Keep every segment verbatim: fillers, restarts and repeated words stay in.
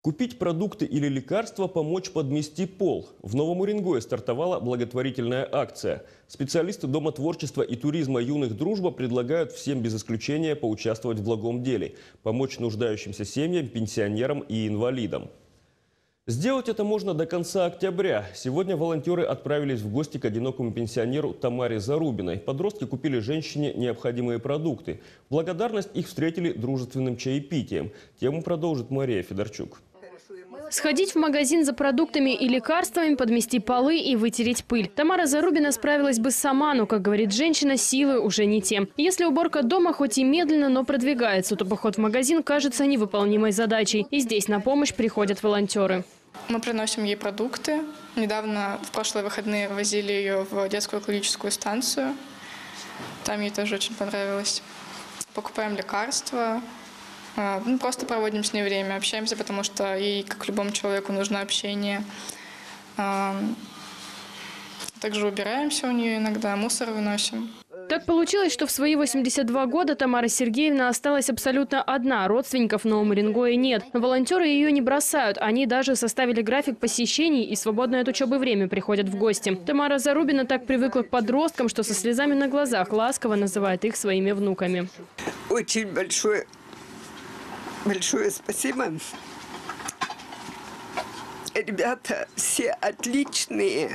Купить продукты или лекарства, помочь подмести пол. В Новом Уренгое стартовала благотворительная акция. Специалисты Дома творчества и туризма «Юных Дружба» предлагают всем без исключения поучаствовать в благом деле. Помочь нуждающимся семьям, пенсионерам и инвалидам. Сделать это можно до конца октября. Сегодня волонтеры отправились в гости к одинокому пенсионеру Тамаре Зарубиной. Подростки купили женщине необходимые продукты. В благодарность их встретили дружественным чаепитием. Тему продолжит Мария Федорчук. Сходить в магазин за продуктами и лекарствами, подмести полы и вытереть пыль. Тамара Зарубина справилась бы сама, но, как говорит женщина, силы уже не те. Если уборка дома хоть и медленно, но продвигается, то поход в магазин кажется невыполнимой задачей. И здесь на помощь приходят волонтеры. Мы приносим ей продукты. Недавно, в прошлые выходные, возили ее в детскую экологическую станцию. Там ей тоже очень понравилось. Покупаем лекарства. Ну, просто проводим с ней время, общаемся, потому что ей, как любому человеку, нужно общение. Также убираемся у нее иногда, мусор выносим. Так получилось, что в свои восемьдесят два года Тамара Сергеевна осталась абсолютно одна. Родственников в Новом Уренгое нет. Но волонтеры ее не бросают. Они даже составили график посещений и свободное от учебы время приходят в гости. Тамара Зарубина так привыкла к подросткам, что со слезами на глазах ласково называет их своими внуками. Очень большое, большое спасибо. Ребята все отличные.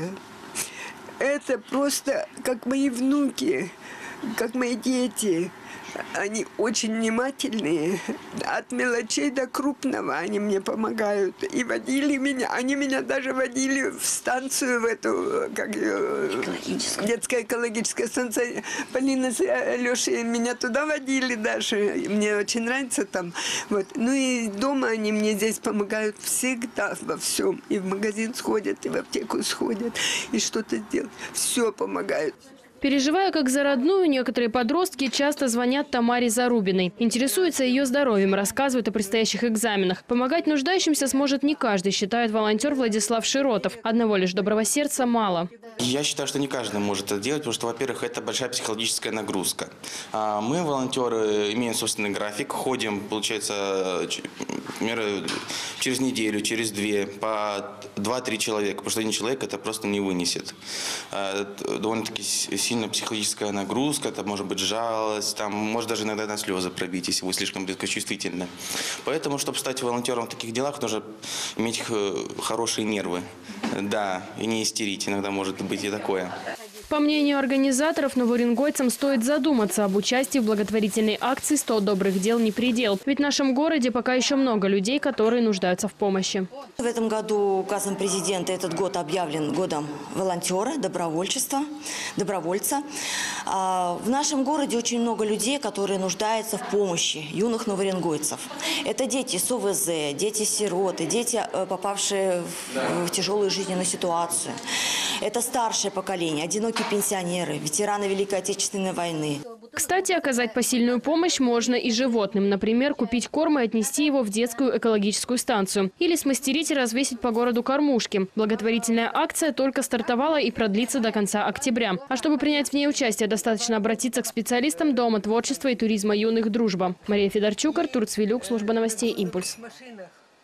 Это просто как мои внуки, как мои дети. Они очень внимательные. От мелочей до крупного они мне помогают. И водили меня. Они меня даже водили в станцию, в эту, как ее, детская экологическая станция. Полина с Алешей меня туда водили даже. Мне очень нравится там. Вот. Ну и дома они мне здесь помогают всегда во всем. И в магазин сходят, и в аптеку сходят, и что-то делают. Все помогают. Переживая как за родную, некоторые подростки часто звонят Тамаре Зарубиной. Интересуются ее здоровьем, рассказывают о предстоящих экзаменах. Помогать нуждающимся сможет не каждый, считает волонтер Владислав Широтов. Одного лишь доброго сердца мало. Я считаю, что не каждый может это делать, потому что, во-первых, это большая психологическая нагрузка. Мы, волонтеры, имеем собственный график, ходим, получается, через неделю, через две, по два-три человека, потому что один человек это просто не вынесет. Довольно-таки сильная психологическая нагрузка, это может быть жалость, там может даже иногда на слезы пробить, если вы слишком близкочувствительны. Поэтому, чтобы стать волонтером в таких делах, нужно иметь хорошие нервы. Да, и не истерить, иногда может быть и такое. По мнению организаторов, новоуренгойцам стоит задуматься об участии в благотворительной акции «сто добрых дел не предел». Ведь в нашем городе пока еще много людей, которые нуждаются в помощи. В этом году указом президента этот год объявлен годом волонтера, добровольчества, добровольца. В нашем городе очень много людей, которые нуждаются в помощи юных новоуренгойцев. Это дети с ОВЗ, дети-сироты, дети, попавшие в тяжелую жизненную ситуацию. Это старшее поколение, одинокие пенсионеры, ветераны Великой Отечественной войны. Кстати, оказать посильную помощь можно и животным. Например, купить корм и отнести его в детскую экологическую станцию. Или смастерить и развесить по городу кормушки. Благотворительная акция только стартовала и продлится до конца октября. А чтобы принять в ней участие, достаточно обратиться к специалистам Дома творчества и туризма «Юных Дружба». Мария Федорчук, Артур Цвилюк, служба новостей «Импульс».